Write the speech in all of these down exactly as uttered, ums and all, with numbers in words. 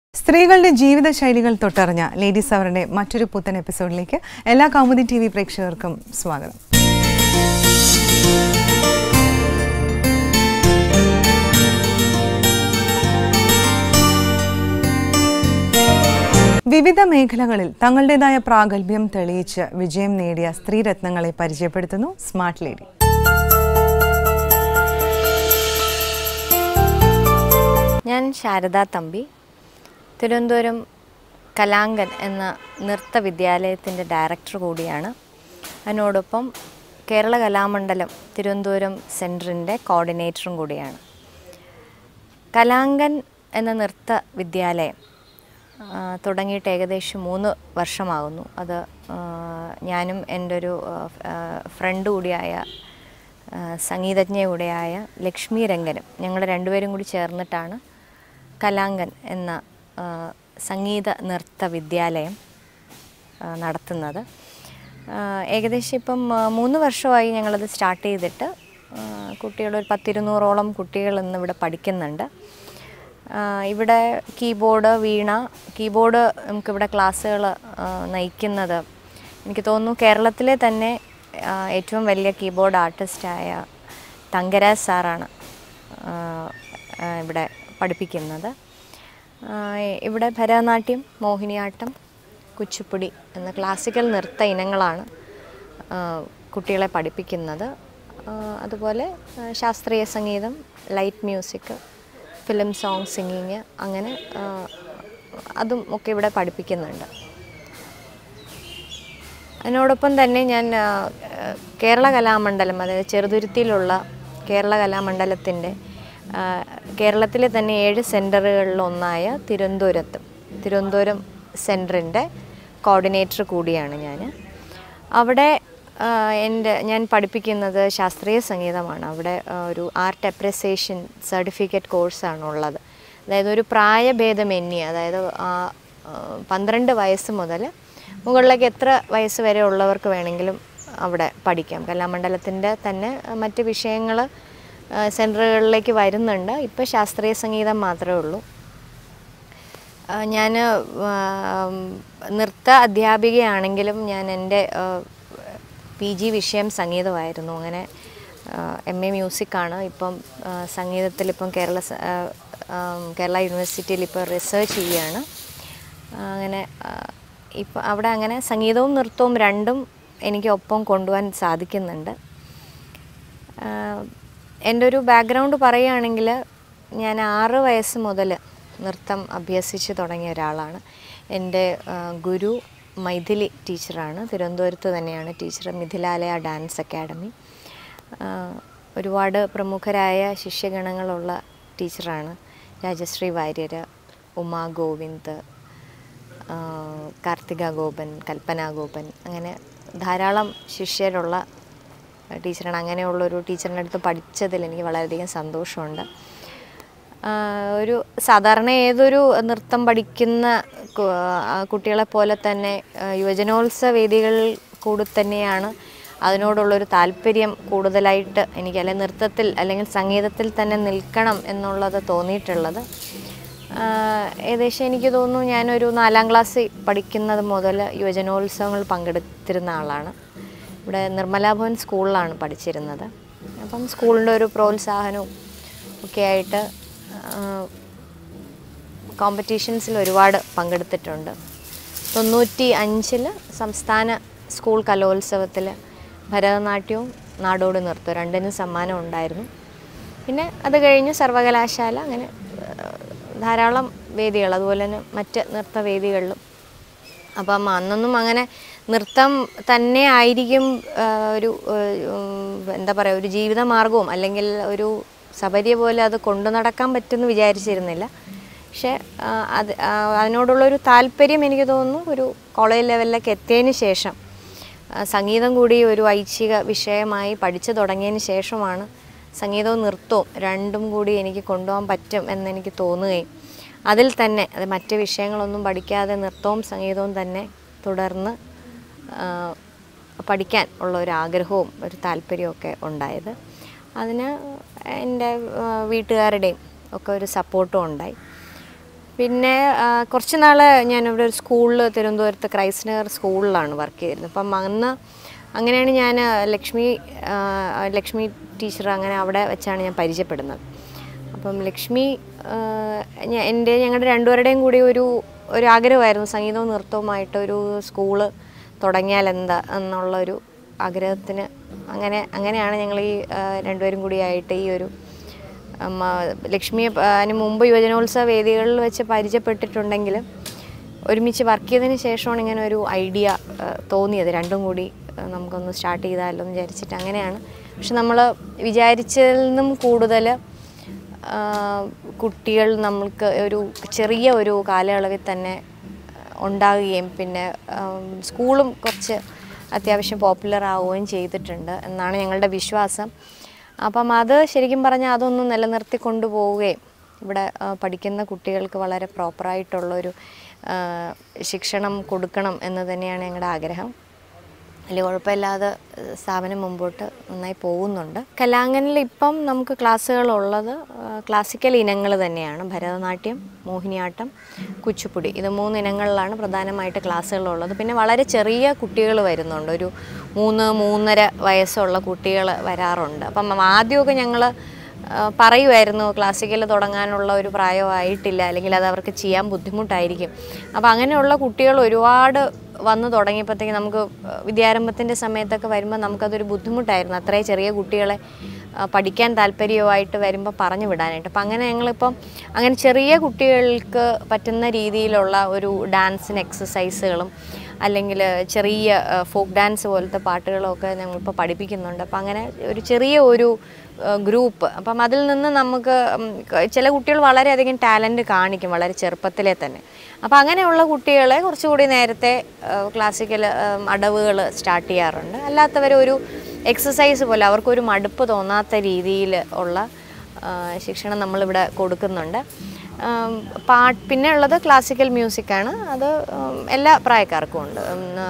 സ്ത്രീകളുടെ ജീവിതശൈലികൾ തൊട്ടറിഞ്ഞ ലേഡീസ് അവറുടെ മറ്റൊരു പുത്തൻ എപ്പിസോഡിലേക്ക് എല്ലാ കൗമുദി ടി വി പ്രേക്ഷകർക്കും സ്വാഗതം. വിവിധ മേഖലകളിൽ തങ്ങളുടേതായ പ്രാഗൽഭ്യം തെളിയിച്ച് വിജയം നേടിയ സ്ത്രീരത്നങ്ങളെ പരിചയപ്പെടുത്തുന്നു സ്മാർട്ട് ലേഡി. ഞാൻ ശാരദ തമ്പി, തിരുവനന്തപുരം കലാങ്കൻ എന്ന നൃത്ത വിദ്യാലയത്തിൻ്റെ ഡയറക്ടർ കൂടിയാണ്. അതിനോടൊപ്പം കേരള കലാമണ്ഡലം തിരുവനന്തപുരം സെൻറ്ററിൻ്റെ കോർഡിനേറ്ററും കൂടിയാണ്. കലാങ്കൻ എന്ന നൃത്ത വിദ്യാലയം തുടങ്ങിയിട്ട് ഏകദേശം മൂന്ന് വർഷമാകുന്നു. അത് ഞാനും എൻ്റെ ഒരു ഫ്രണ്ട് കൂടിയായ സംഗീതജ്ഞ കൂടിയായ ലക്ഷ്മി രംഗനും ഞങ്ങൾ രണ്ടുപേരും കൂടി ചേർന്നിട്ടാണ് കലാങ്കൻ എന്ന സംഗീത നൃത്ത വിദ്യാലയം നടത്തുന്നത്. ഏകദേശം ഇപ്പം മൂന്ന് വർഷമായി ഞങ്ങളത് സ്റ്റാർട്ട് ചെയ്തിട്ട്. കുട്ടികളൊരു പത്തിരുന്നൂറോളം കുട്ടികൾ ഇന്നിവിടെ പഠിക്കുന്നുണ്ട്. ഇവിടെ കീബോർഡ്, വീണ, കീബോർഡ് നമുക്കിവിടെ ക്ലാസ്സുകൾ നയിക്കുന്നത് എനിക്ക് തോന്നുന്നു കേരളത്തിലെ തന്നെ ഏറ്റവും വലിയ കീബോർഡ് ആർട്ടിസ്റ്റായ തങ്കരാജ് സാറാണ് ഇവിടെ പഠിപ്പിക്കുന്നത്. ഇവിടെ ഭരതനാട്യം, മോഹിനിയാട്ടം, കുച്ചിപ്പുടി എന്ന ക്ലാസിക്കൽ നൃത്ത ഇനങ്ങളാണ് കുട്ടികളെ പഠിപ്പിക്കുന്നത്. അതുപോലെ ശാസ്ത്രീയ സംഗീതം, light music, film song singing, അങ്ങനെ അതും ഒക്കെ ഇവിടെ പഠിപ്പിക്കുന്നുണ്ട്. അതിനോടൊപ്പം തന്നെ ഞാൻ കേരള കലാമണ്ഡലം, അതായത് ചെറുതുരുത്തിയിലുള്ള കേരള കലാമണ്ഡലത്തിൻ്റെ കേരളത്തിലെ തന്നെ ഏഴ് സെൻറ്ററുകളിലൊന്നായ തിരുവനന്തപുരത്ത് തിരുവനന്തപുരം സെൻറ്ററിൻ്റെ കോർഡിനേറ്റർ കൂടിയാണ് ഞാൻ. അവിടെ എൻ്റെ ഞാൻ പഠിപ്പിക്കുന്നത് ശാസ്ത്രീയ സംഗീതമാണ്. അവിടെ ഒരു ആർട്ട് അപ്രിസിയേഷൻ സർട്ടിഫിക്കറ്റ് കോഴ്സാണ് ഉള്ളത്. അതായത് ഒരു പ്രായഭേദമന്യേ, അതായത് പന്ത്രണ്ട് വയസ്സ് മുതൽ മുകളിലേക്ക് എത്ര വയസ്സ് വരെ ഉള്ളവർക്ക് വേണമെങ്കിലും അവിടെ പഠിക്കാം. കലാമണ്ഡലത്തിൻ്റെ തന്നെ മറ്റ് വിഷയങ്ങൾ സെൻറ്ററുകളിലേക്ക് വരുന്നുണ്ട്. ഇപ്പോൾ ശാസ്ത്രീയ സംഗീതം മാത്രമേ ഉള്ളൂ. ഞാൻ നൃത്ത അധ്യാപികയാണെങ്കിലും ഞാൻ എൻ്റെ പി ജി വിഷയം സംഗീതമായിരുന്നു. അങ്ങനെ എം എ മ്യൂസിക്കാണ്. ഇപ്പം സംഗീതത്തിലിപ്പം കേരള കേരള യൂണിവേഴ്സിറ്റിയിൽ ഇപ്പോൾ റിസർച്ച് ചെയ്യുകയാണ്. അങ്ങനെ ഇപ്പം അവിടെ അങ്ങനെ സംഗീതവും നൃത്തവും രണ്ടും എനിക്ക് ഒപ്പം കൊണ്ടുപോകാൻ സാധിക്കുന്നുണ്ട്. എൻ്റെ ഒരു ബാക്ക്ഗ്രൗണ്ട് പറയുകയാണെങ്കിൽ ഞാൻ ആറ് വയസ്സ് മുതൽ നൃത്തം അഭ്യസിച്ച് തുടങ്ങിയ ഒരാളാണ്. എൻ്റെ ഗുരു മൈഥിലി ടീച്ചറാണ്. തിരുവനന്തപുരത്ത് തന്നെയാണ് ടീച്ചർ, മിഥിലാലയ ഡാൻസ് അക്കാഡമി. ഒരുപാട് പ്രമുഖരായ ശിഷ്യഗണങ്ങളുള്ള ടീച്ചറാണ്. രാജശ്രീ വാര്യർ, ഉമാ ഗോവിന്ദ്, കാർത്തിക ഗോപൻ, കൽപ്പന ഗോപൻ, അങ്ങനെ ധാരാളം ശിഷ്യരുള്ള ടീച്ചറാണ്. അങ്ങനെയുള്ളൊരു ടീച്ചറിൻ്റെ അടുത്ത് പഠിച്ചതിൽ എനിക്ക് വളരെയധികം സന്തോഷമുണ്ട്. ഒരു സാധാരണ ഏതൊരു നൃത്തം പഠിക്കുന്ന കുട്ടികളെ പോലെ തന്നെ യുവജനോത്സവ വേദികളിൽ കൂടി തന്നെയാണ് അതിനോടുള്ളൊരു താല്പര്യം കൂടുതലായിട്ട് എനിക്ക്, അല്ലെങ്കിൽ നൃത്തത്തിൽ അല്ലെങ്കിൽ സംഗീതത്തിൽ തന്നെ നിൽക്കണം എന്നുള്ളത് തോന്നിയിട്ടുള്ളത്. ഏകദേശം എനിക്ക് തോന്നുന്നു ഞാനൊരു നാലാം ക്ലാസ്സിൽ പഠിക്കുന്നത് മുതൽ യുവജനോത്സവങ്ങൾ പങ്കെടുത്തിരുന്ന ആളാണ്. ഇവിടെ നിർമ്മലാഭവൻ സ്കൂളിലാണ് പഠിച്ചിരുന്നത്. അപ്പം സ്കൂളിൻ്റെ ഒരു പ്രോത്സാഹനവും ഒക്കെ ആയിട്ട് കോമ്പറ്റീഷൻസിൽ ഒരുപാട് പങ്കെടുത്തിട്ടുണ്ട്. തൊണ്ണൂറ്റി അഞ്ചിൽ സംസ്ഥാന സ്കൂൾ കലോത്സവത്തിൽ ഭരതനാട്യവും നാടോടി നൃത്തവും രണ്ടിനും സമ്മാനം ഉണ്ടായിരുന്നു. പിന്നെ അത് കഴിഞ്ഞ് സർവകലാശാല, അങ്ങനെ ധാരാളം വേദികൾ, അതുപോലെ തന്നെ മറ്റ് നൃത്തവേദികളിലും. അപ്പം അന്നൊന്നും അങ്ങനെ നൃത്തം തന്നെ ആയിരിക്കും ഒരു എന്താ പറയുക ഒരു ജീവിതമാർഗവും അല്ലെങ്കിൽ ഒരു സബരിയ പോലെ അത് കൊണ്ടു നടക്കാൻ പറ്റുമെന്ന് വിചാരിച്ചിരുന്നില്ല. പക്ഷേ അത് അതിനോടുള്ളൊരു താല്പര്യം എനിക്ക് തോന്നുന്നു ഒരു കോളേജ് ലെവലിലേക്ക് എത്തിയതിന് ശേഷം, സംഗീതം കൂടി ഒരു ഐച്ഛിക വിഷയമായി പഠിച്ചു തുടങ്ങിയതിന് ശേഷമാണ് സംഗീതവും നൃത്തവും രണ്ടും കൂടി എനിക്ക് കൊണ്ടുപോകാൻ പറ്റും എന്നെനിക്ക് തോന്നുകയും അതിൽ തന്നെ അത് മറ്റ് വിഷയങ്ങളൊന്നും പഠിക്കാതെ നൃത്തവും സംഗീതവും തന്നെ തുടർന്ന് പഠിക്കാൻ ഉള്ള ഒരു ആഗ്രഹവും ഒരു താല്പര്യമൊക്കെ ഉണ്ടായത്. അതിന് എൻ്റെ വീട്ടുകാരുടെയും ഒക്കെ ഒരു സപ്പോർട്ടും ഉണ്ടായി. പിന്നെ കുറച്ച് നാൾ ഞാനിവിടെ ഒരു സ്കൂളിൽ തിരുവനന്തപുരത്ത് ക്രൈസ്റ്റ് നഗർ സ്കൂളിലാണ് വർക്ക് ചെയ്തിരുന്നത്. അപ്പം അന്ന് അങ്ങനെയാണ് ഞാൻ ലക്ഷ്മി ലക്ഷ്മി ടീച്ചർ അങ്ങനെ അവിടെ വെച്ചാണ് ഞാൻ പരിചയപ്പെടുന്നത്. അപ്പം ലക്ഷ്മി എൻ്റെ ഞങ്ങളുടെ രണ്ടുപേരുടെയും കൂടി ഒരു ഒരു ആഗ്രഹമായിരുന്നു സംഗീതവും നൃത്തവുമായിട്ടൊരു സ്കൂള് തുടങ്ങിയാൽ എന്താ എന്നുള്ളൊരു ആഗ്രഹത്തിന് അങ്ങനെ അങ്ങനെയാണ് ഞങ്ങൾ ഈ രണ്ടുപേരും കൂടിയായിട്ട് ഈ ഒരു ലക്ഷ്മിയെ അതിന് മുമ്പ് യുവജനോത്സവ വേദികളിൽ വെച്ച് പരിചയപ്പെട്ടിട്ടുണ്ടെങ്കിലും ഒരുമിച്ച് വർക്ക് ചെയ്തതിന് ശേഷമാണ് ഇങ്ങനെ ഒരു ഐഡിയ തോന്നിയത്. രണ്ടും കൂടി നമുക്കൊന്ന് സ്റ്റാർട്ട് ചെയ്താലോ എന്ന് വിചാരിച്ചിട്ട് അങ്ങനെയാണ്. പക്ഷെ നമ്മൾ വിചാരിച്ചതിൽ നിന്നും കൂടുതൽ കുട്ടികൾ നമ്മൾക്ക് ഒരു ചെറിയ ഒരു കാലയളവിൽ തന്നെ ഉണ്ടാകുകയും പിന്നെ സ്കൂളും കുറച്ച് അത്യാവശ്യം പോപ്പുലർ ആവുകയും ചെയ്തിട്ടുണ്ട് എന്നാണ് ഞങ്ങളുടെ വിശ്വാസം. അപ്പം അത് ശരിക്കും പറഞ്ഞാൽ അതൊന്ന് നിലനിർത്തി കൊണ്ടുപോവുകയും ഇവിടെ പഠിക്കുന്ന കുട്ടികൾക്ക് വളരെ പ്രോപ്പറായിട്ടുള്ളൊരു ശിക്ഷണം കൊടുക്കണം എന്ന് തന്നെയാണ് ഞങ്ങളുടെ ആഗ്രഹം. വലിയ കുഴപ്പമില്ലാതെ സ്ഥാപനം മുമ്പോട്ട് നന്നായി പോകുന്നുണ്ട്. കലാംഗനിൽ ഇപ്പം നമുക്ക് ക്ലാസ്സുകളുള്ളത് ക്ലാസിക്കൽ ഇനങ്ങൾ തന്നെയാണ്. ഭരതനാട്യം, മോഹിനിയാട്ടം, കുച്ചിപ്പുടി, ഇത് മൂന്ന് ഇനങ്ങളിലാണ് പ്രധാനമായിട്ട് ക്ലാസ്സുകളുള്ളത്. പിന്നെ വളരെ ചെറിയ കുട്ടികൾ വരുന്നുണ്ട്, ഒരു മൂന്ന് മൂന്നര വയസ്സുള്ള കുട്ടികൾ വരാറുണ്ട്. അപ്പം ആദ്യമൊക്കെ ഞങ്ങൾ പറയുമായിരുന്നു ക്ലാസിക്കൽ തുടങ്ങാനുള്ള ഒരു പ്രായമായിട്ടില്ല, അല്ലെങ്കിൽ അത് അവർക്ക് ചെയ്യാൻ ബുദ്ധിമുട്ടായിരിക്കും. അപ്പോൾ അങ്ങനെയുള്ള കുട്ടികൾ ഒരുപാട് വന്നു തുടങ്ങിയപ്പോഴത്തേക്ക് നമുക്ക് വിദ്യാരംഭത്തിൻ്റെ സമയത്തൊക്കെ വരുമ്പോൾ നമുക്കതൊരു ബുദ്ധിമുട്ടായിരുന്നു, അത്രയും ചെറിയ കുട്ടികളെ പഠിക്കാൻ താല്പര്യമായിട്ട് വരുമ്പോൾ പറഞ്ഞു വിടാനായിട്ട്. അപ്പം അങ്ങനെ ഞങ്ങളിപ്പം അങ്ങനെ ചെറിയ കുട്ടികൾക്ക് പറ്റുന്ന രീതിയിലുള്ള ഒരു ഡാൻസിന് എക്സസൈസുകളും അല്ലെങ്കിൽ ചെറിയ ഫോക്ക് ഡാൻസ് പോലത്തെ പാട്ടുകളൊക്കെ ഞങ്ങളിപ്പോൾ പഠിപ്പിക്കുന്നുണ്ട്. അപ്പം അങ്ങനെ ഒരു ചെറിയ ഒരു ഗ്രൂപ്പ്. അപ്പം അതിൽ നിന്ന് നമുക്ക് ചില കുട്ടികൾ വളരെയധികം ടാലൻറ്റ് കാണിക്കും വളരെ ചെറുപ്പത്തിലെ തന്നെ. അപ്പം അങ്ങനെയുള്ള കുട്ടികളെ കുറച്ചുകൂടി നേരത്തെ ക്ലാസിക്കൽ അടവുകൾ സ്റ്റാർട്ട് ചെയ്യാറുണ്ട്. അല്ലാത്തവരൊരു എക്സസൈസ് പോലെ അവർക്കൊരു മടുപ്പ് തോന്നാത്ത രീതിയിൽ ഉള്ള ശിക്ഷണം നമ്മളിവിടെ കൊടുക്കുന്നുണ്ട്. പാട്ട് പിന്നെ ഉള്ളത് ക്ലാസിക്കൽ മ്യൂസിക്കാണ്. അത് എല്ലാ പ്രായക്കാർക്കും ഉണ്ട്.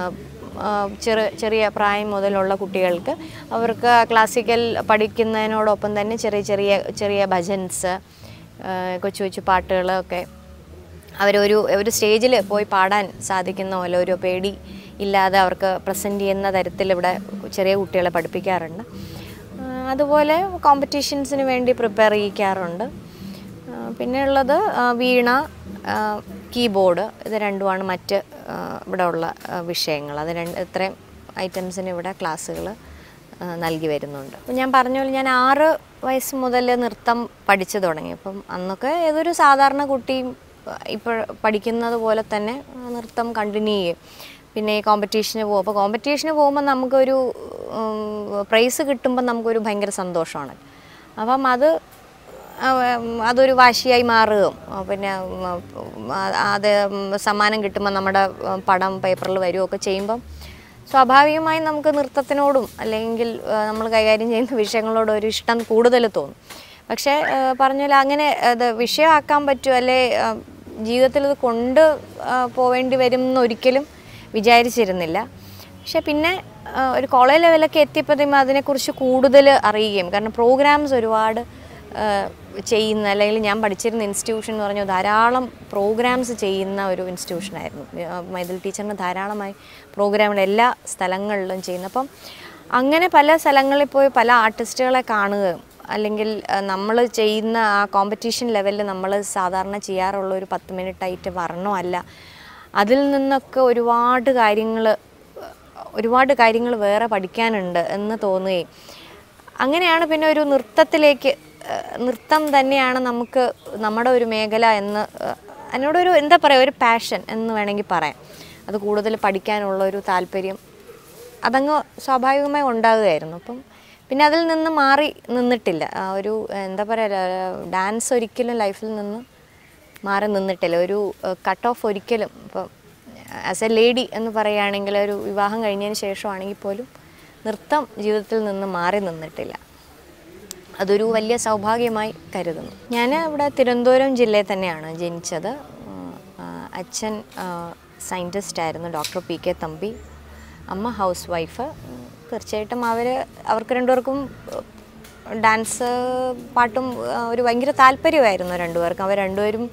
ചെറു ചെറിയ പ്രായം മുതലുള്ള കുട്ടികൾക്ക് അവർക്ക് ക്ലാസിക്കൽ പഠിക്കുന്നതിനോടൊപ്പം തന്നെ ചെറിയ ചെറിയ ചെറിയ ഭജൻസ്, കൊച്ചു കൊച്ചു പാട്ടുകളൊക്കെ അവരൊരു ഒരു സ്റ്റേജിൽ പോയി പാടാൻ സാധിക്കുന്ന പോലെ ഒരു പേടി ഇല്ലാതെ അവർക്ക് പ്രസൻറ്റ് ചെയ്യുന്ന തരത്തിൽ ഇവിടെ ചെറിയ കുട്ടികളെ പഠിപ്പിക്കാറുണ്ട്. അതുപോലെ കോമ്പറ്റീഷൻസിന് വേണ്ടി പ്രിപ്പയർ ചെയ്യിക്കാറുണ്ട്. പിന്നെ ഉള്ളത് വീണ, കീബോർഡ്, ഇത് രണ്ടുമാണ് മറ്റ് ഇവിടെ ഉള്ള വിഷയങ്ങൾ. അത് രണ്ട് ഇത്രയും ഐറ്റംസിന് ഇവിടെ ക്ലാസ്സുകൾ നൽകി വരുന്നുണ്ട്. അപ്പം ഞാൻ പറഞ്ഞ പോലെ ഞാൻ ആറ് വയസ്സ് മുതൽ നൃത്തം പഠിച്ചു തുടങ്ങി. അപ്പം അന്നൊക്കെ ഏതൊരു സാധാരണ കുട്ടിയും ഇപ്പോൾ പഠിക്കുന്നത് പോലെ തന്നെ നൃത്തം കണ്ടിന്യൂ ചെയ്യും. പിന്നെ ഈ കോമ്പറ്റീഷന് പോകും. അപ്പോൾ കോമ്പറ്റീഷന് പോകുമ്പോൾ നമുക്കൊരു പ്രൈസ് കിട്ടുമ്പോൾ നമുക്കൊരു ഭയങ്കര സന്തോഷമാണ്. അപ്പം അത് അതൊരു വാശിയായി മാറുകയും പിന്നെ അത് സമ്മാനം കിട്ടുമ്പോൾ നമ്മുടെ പടം പേപ്പറിൽ വരികയൊക്കെ ചെയ്യുമ്പം സ്വാഭാവികമായും നമുക്ക് നൃത്തത്തിനോടും അല്ലെങ്കിൽ നമ്മൾ കൈകാര്യം ചെയ്യുന്ന വിഷയങ്ങളോടും ഒരു ഇഷ്ടം കൂടുതൽ തോന്നും. പക്ഷേ പറഞ്ഞാൽ അങ്ങനെ അത് വിഷയമാക്കാൻ പറ്റുമോ അല്ലെ ജീവിതത്തിൽ ഇത് കൊണ്ട് പോവേണ്ടി വരും എന്നൊരിക്കലും വിചാരിച്ചിരുന്നില്ല. പക്ഷെ പിന്നെ ഒരു കോളേജ് ലെവലൊക്കെ എത്തിയപ്പോഴത്തേക്കും അതിനെക്കുറിച്ച് കൂടുതൽ അറിയുകയും, കാരണം പ്രോഗ്രാംസ് ഒരുപാട് ചെയ്യുന്ന അല്ലെങ്കിൽ ഞാൻ പഠിച്ചിരുന്ന ഇൻസ്റ്റിറ്റ്യൂഷൻ എന്ന് പറഞ്ഞാൽ ധാരാളം പ്രോഗ്രാംസ് ചെയ്യുന്ന ഒരു ഇൻസ്റ്റിറ്റ്യൂഷനായിരുന്നു. മൈഥിലി ടീച്ചറിന് ധാരാളമായി പ്രോഗ്രാമുകൾ എല്ലാ സ്ഥലങ്ങളിലും ചെയ്യുന്നു. അപ്പം അങ്ങനെ പല സ്ഥലങ്ങളിൽ പോയി പല ആർട്ടിസ്റ്റുകളെ കാണുകയും അല്ലെങ്കിൽ നമ്മൾ ചെയ്യുന്ന ആ കോമ്പറ്റീഷൻ ലെവലിൽ നമ്മൾ സാധാരണ ചെയ്യാറുള്ള ഒരു പത്ത് മിനിറ്റായിട്ട് വരണോ അല്ല, അതിൽ നിന്നൊക്കെ ഒരുപാട് കാര്യങ്ങൾ ഒരുപാട് കാര്യങ്ങൾ വേറെ പഠിക്കാനുണ്ട് എന്ന് തോന്നുകയും അങ്ങനെയാണ് പിന്നെ ഒരു നൃത്തത്തിലേക്ക് നൃത്തം തന്നെയാണ് നമുക്ക് നമ്മുടെ ഒരു മേഖല എന്ന് അതിനോടൊരു എന്താ പറയുക ഒരു പാഷൻ എന്ന് വേണമെങ്കിൽ പറയാം. അത് കൂടുതൽ പഠിക്കാനുള്ള ഒരു താല്പര്യം അതങ്ങ് സ്വാഭാവികമായി ഉണ്ടാകുകയായിരുന്നു. അപ്പം പിന്നെ അതിൽ നിന്ന് മാറി നിന്നിട്ടില്ല. ആ ഒരു എന്താ പറയുക ഡാൻസ് ഒരിക്കലും ലൈഫിൽ നിന്ന് മാറി നിന്നിട്ടില്ല. ഒരു കട്ട് ഓഫ് ഒരിക്കലും ഇപ്പം ആസ് എ ലേഡി എന്ന് പറയുകയാണെങ്കിൽ ഒരു വിവാഹം കഴിഞ്ഞതിന് ശേഷമാണെങ്കിൽ പോലും നൃത്തം ജീവിതത്തിൽ നിന്ന് മാറി നിന്നിട്ടില്ല. അതൊരു വലിയ സൗഭാഗ്യമായി കരുതുന്നു. ഞാൻ ഇവിടെ തിരുവനന്തപുരം ജില്ലയിൽ തന്നെയാണ് ജനിച്ചത്. അച്ഛൻ സയൻറ്റിസ്റ്റായിരുന്നു, ഡോക്ടർ പി കെ തമ്പി. അമ്മ ഹൗസ് വൈഫ്. തീർച്ചയായിട്ടും അവർ അവർക്ക് രണ്ടുപേർക്കും ഡാൻസ് പാട്ടും ഒരു ഭയങ്കര താല്പര്യമായിരുന്നു രണ്ടുപേർക്കും. അവർ രണ്ടുപേരും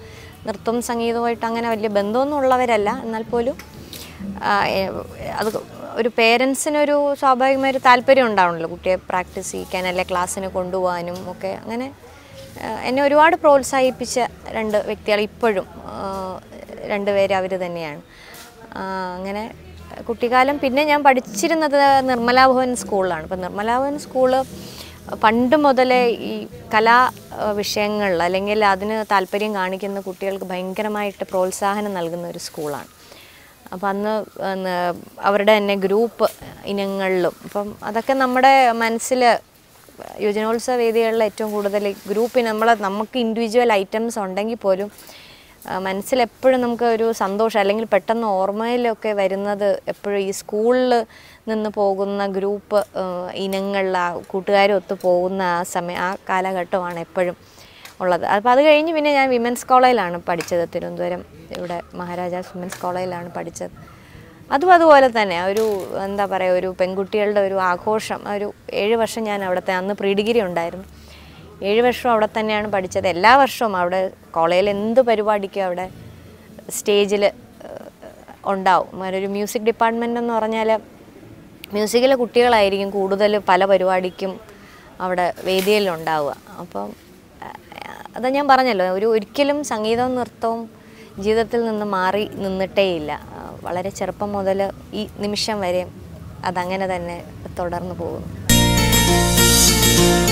നൃത്തവും സംഗീതവുമായിട്ട് അങ്ങനെ വലിയ ബന്ധമൊന്നും ഉള്ളവരല്ല. എന്നാൽ പോലും അത് ഒരു പേരൻസിനൊരു സ്വാഭാവികമായൊരു താല്പര്യം ഉണ്ടാവണമല്ലോ കുട്ടിയെ പ്രാക്ടീസ് ചെയ്യിക്കാൻ, അല്ലെ ക്ലാസ്സിന് കൊണ്ടുപോകാനും ഒക്കെ. അങ്ങനെ എന്നെ ഒരുപാട് പ്രോത്സാഹിപ്പിച്ച രണ്ട് വ്യക്തികൾ ഇപ്പോഴും രണ്ടുപേര് അവർ തന്നെയാണ്. അങ്ങനെ കുട്ടിക്കാലം പിന്നെ ഞാൻ പഠിച്ചിരുന്നത് നിർമ്മലാ ഭവൻ സ്കൂളിലാണ്. അപ്പം നിർമ്മലാ ഭവൻ സ്കൂള് പണ്ട് മുതലേ ഈ കലാ വിഷയങ്ങളിൽ അല്ലെങ്കിൽ അതിന് താല്പര്യം കാണിക്കുന്ന കുട്ടികൾക്ക് ഭയങ്കരമായിട്ട് പ്രോത്സാഹനം നൽകുന്ന ഒരു സ്കൂളാണ്. അപ്പം അന്ന് അവരുടെ തന്നെ ഗ്രൂപ്പ് ഇനങ്ങളിലും അപ്പം അതൊക്കെ നമ്മുടെ മനസ്സിൽ യുവജനോത്സവ വേദികളിൽ ഏറ്റവും കൂടുതൽ ഗ്രൂപ്പിന് നമ്മളെ നമുക്ക് ഇൻഡിവിജ്വൽ ഐറ്റംസ് ഉണ്ടെങ്കിൽ പോലും മനസ്സിലെപ്പോഴും നമുക്ക് ഒരു സന്തോഷം അല്ലെങ്കിൽ പെട്ടെന്ന് ഓർമ്മയിലൊക്കെ വരുന്നത് എപ്പോഴും ഈ സ്കൂളിൽ നിന്ന് പോകുന്ന ഗ്രൂപ്പ് ഇനങ്ങളിൽ ആ കൂട്ടുകാരൊത്ത് പോകുന്ന ആ സമയം ആ കാലഘട്ടമാണ് എപ്പോഴും ഉള്ളത്. അപ്പോൾ അത് കഴിഞ്ഞ് പിന്നെ ഞാൻ വിമൻസ് കോളേജിലാണ് പഠിച്ചത്. തിരുവനന്തപുരം ഇവിടെ മഹാരാജാസ് വിമൻസ് കോളേജിലാണ് പഠിച്ചത്. അതും അതുപോലെ തന്നെ ഒരു എന്താ പറയുക ഒരു പെൺകുട്ടികളുടെ ഒരു ആഘോഷം. ഒരു ഏഴ് വർഷം ഞാൻ അവിടുത്തെ അന്ന് പ്രീ ഡിഗ്രി ഉണ്ടായിരുന്നു. ഏഴ് വർഷം അവിടെ തന്നെയാണ് പഠിച്ചത്. എല്ലാ വർഷവും അവിടെ കോളേജിൽ എന്ത് പരിപാടിക്കും അവിടെ സ്റ്റേജിൽ ഉണ്ടാവും. ഒരു മ്യൂസിക് ഡിപ്പാർട്ട്മെൻ്റ് എന്ന് പറഞ്ഞാൽ മ്യൂസിക്കിലെ കുട്ടികളായിരിക്കും കൂടുതൽ പല പരിപാടിക്കും അവിടെ വേദിയിലുണ്ടാവുക. അപ്പം അത് ഞാൻ പറഞ്ഞല്ലോ, ഒരു ഒരിക്കലും സംഗീതവും നൃത്തവും ജീവിതത്തിൽ നിന്ന് മാറി നിന്നിട്ടേയില്ല. വളരെ ചെറുപ്പം മുതൽ ഈ നിമിഷം വരെ അതങ്ങനെ തന്നെ തുടർന്നു പോകുന്നു.